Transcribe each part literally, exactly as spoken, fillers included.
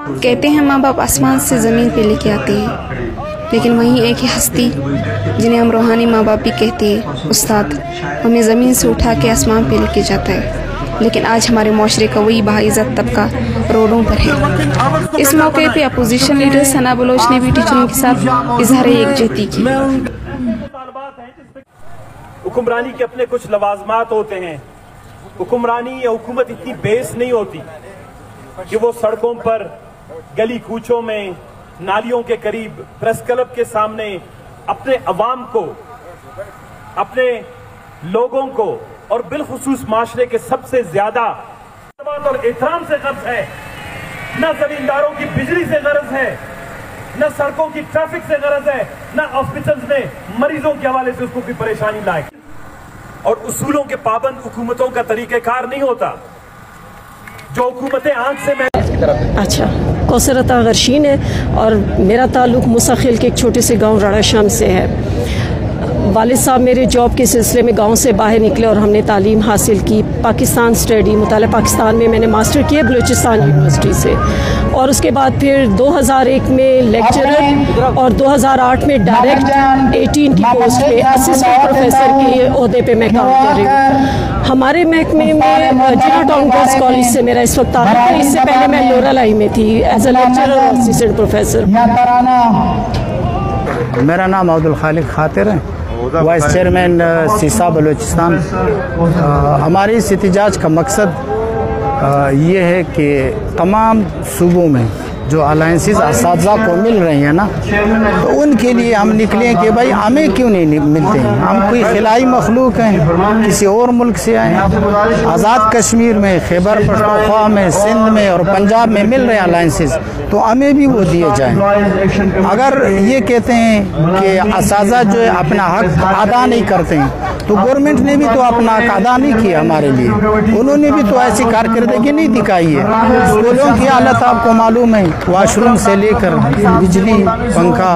کہتے ہیں ماں باپ آسمان سے زمین پہ لے کے آتے ہیں، لیکن وہیں ایک ہی ہستی جنہیں ہم روحانی ماں باپ بھی کہتے ہیں، استاد، ہمیں زمین سے اٹھا کے آسمان پہ لے کے جاتا ہے۔ لیکن آج ہمارے معاشرے کا وہی باعزت طبقہ روڈوں پر ہے۔ اس موقع پہ اپوزیشن لیڈر ثنا بلوچ نے بھی ٹیچروں کے ساتھ اظہار یکجہتی کی۔ حکمرانی کے اپنے کچھ لوازمات ہوتے ہیں۔ حکمرانی یا حکومت اتنی بیس نہیں ہوتی کہ وہ سڑکوں پر، گلی کوچوں میں، نالیوں کے قریب، پریس کلب کے سامنے اپنے عوام کو، اپنے لوگوں کو اور بالخصوص معاشرے کے سب سے زیادہ اور احترام سے غرض ہے۔ نہ زمینداروں کی بجلی سے غرض ہے، نہ سڑکوں کی ٹریفک سے غرض ہے، نہ ہاسپٹلز میں مریضوں کے حوالے سے اس کو کوئی پریشانی لائے۔ اور اصولوں کے پابند حکومتوں کا طریقہ کار نہیں ہوتا جو حکومتیں آنکھ سے میں۔ اچھا، کوثر عطا غرشین ہے اور میرا تعلق مساخیل کے ایک چھوٹے سے گاؤں راڑا شام سے ہے۔ والد صاحب میرے جاب کے سلسلے میں گاؤں سے باہر نکلے اور ہم نے تعلیم حاصل کی، پاکستان اسٹڈی، مطالعہ پاکستان میں میں نے ماسٹر کیا بلوچستان یونیورسٹی سے، اور اس کے بعد پھر دو ہزار ایک میں لیکچرر اور دو ہزار آٹھ میں ڈائریکٹ ایٹین کی پوسٹ پہ اسسٹنٹ پروفیسر کے عہدے پہ میں کام کر رہی ہوں۔ ہمارے محکمے میں جنا ٹاؤن گرلز کالج سے میرا اس وقت تعلق ہے، اس سے پہلے میں لورا لائی میں تھی ایز اے لیکچرر اور اسسٹنٹ پروفیسر۔ میرا نام عبد الخالق خاطر ہے، وائس چیئرمین سیسا بلوچستان۔ ہماری اس احتجاج کا مقصد یہ ہے کہ تمام صوبوں میں جو الائنسز اساتذہ کو مل رہی ہیں نا، تو ان کے لیے ہم نکلے کہ بھائی ہمیں کیوں نہیں ملتے ہیں؟ ہم کوئی خلائی مخلوق ہیں، کسی اور ملک سے آئے ہیں۔ آزاد کشمیر میں، خیبر پختونخوا میں، سندھ میں اور پنجاب میں مل رہے ہیں الائنسز، تو ہمیں بھی وہ دیے جائیں۔ اگر یہ کہتے ہیں کہ اساتذہ جو ہے اپنا حق ادا نہیں کرتے ہیں، تو گورنمنٹ نے بھی تو اپنا حق ادا نہیں کیا ہمارے لیے، انہوں نے بھی تو ایسی کارکردگی نہیں دکھائی ہے۔ اسکولوں کی حالت آپ کو معلوم ہے، واش روم سے لے کر بجلی، پنکھا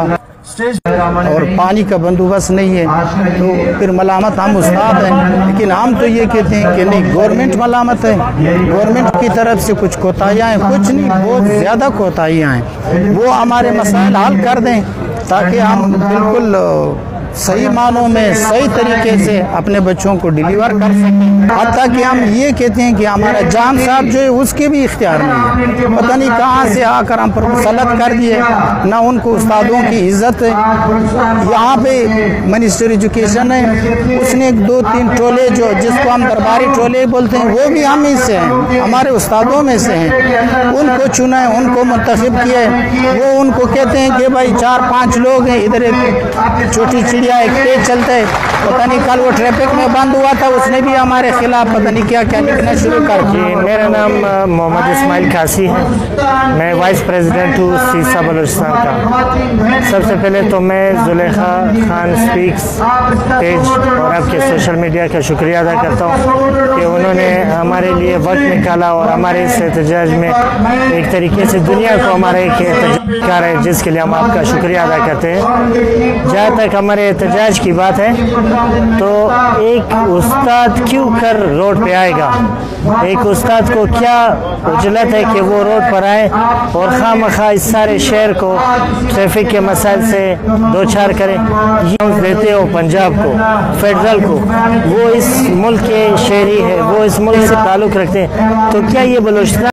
اور پانی کا بندوبست نہیں ہے، تو پھر ملامت ہم استاد ہیں۔ لیکن ہم تو یہ کہتے ہیں کہ نہیں، گورنمنٹ ملامت ہے، گورنمنٹ کی طرف سے کچھ کوتاہیاں ہیں، کچھ نہیں، بہت زیادہ کوتاہیاں ہیں، وہ ہمارے مسائل حل کر دیں تاکہ ہم بالکل صحیح معنوں میں صحیح طریقے سے اپنے بچوں کو ڈیلیور کر سکیں۔ حتیٰ کہ ہم یہ کہتے ہیں کہ ہمارا جام صاحب جو ہے اس کے بھی اختیار نہیں ہے، پتہ نہیں کہاں سے آ کر ہم پر مسلط کر دیے، نہ ان کو استادوں کی عزت ہے۔ یہاں پہ منسٹر ایجوکیشن ہے، اس نے دو تین ٹولے جو جس کو ہم درباری ٹولے بولتے ہیں، وہ بھی ہم ہی سے ہیں، ہمارے استادوں میں سے ہیں، ان کو چنا ہے، ان کو منتخب کیا ہے۔ وہ ان کو کہتے ہیں کہ بھائی چار پانچ لوگ ہیں، ادھر ایک چھوٹی چڑیا ایک تیز چلتا ہے، پتہ نہیں کل وہ ٹریفک میں بند ہوا تھا، اس نے بھی ہمارے خلاف پتہ نہیں کیا کیا لکھنا شروع کر دیا۔ جی، میرا نام محمد اسماعیل کھاسی ہے، میں وائس پریزیڈنٹ ہوں سیسا بلوچستان کا۔ سب سے پہلے تو میں زلیخا خان سپیکس پیج اور آپ کے سوشل میڈیا کا شکریہ ادا کرتا ہوں کہ انہوں نے ہمارے لیے وقت نکالا اور ہمارے اس احتجاج میں ایک طریقے سے دنیا کو ہمارا ایک احتجاج کر رہے ہیں، جس کے لیے ہم آپ کا شکریہ ادا کرتے ہیں۔ جہاں تک ہمارے احتجاج کی بات ہے تو ایک استاد کیوں کر روڈ پہ آئے گا؟ ایک استاد کو کیا اجلت ہے کہ وہ روڈ پر آئے اور خواہ مخواہ اس سارے شہر کو ٹریفک کے مسائل سے دوچار کریں؟ یہ دیتے ہو پنجاب کو، فیڈرل کو، وہ اس ملک کے شہری ہے، وہ اس ملک سے تعلق رکھتے ہیں، تو کیا یہ بلوچستان